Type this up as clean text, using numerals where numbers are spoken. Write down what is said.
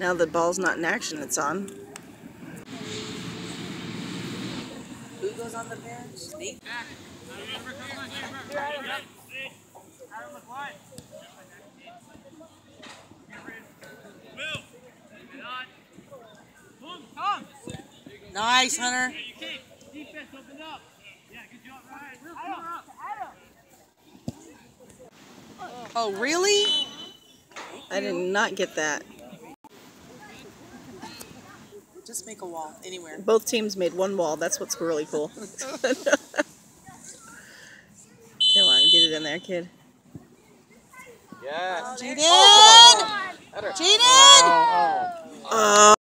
Now the ball's not in action, it's on. Who goes on the bench? Me? Nice, Hunter. Oh, really? I did not get that. Just make a wall anywhere. Both teams made one wall. That's what's really cool. Come on, get it in there, kid. Yes. Jaden! Jaden!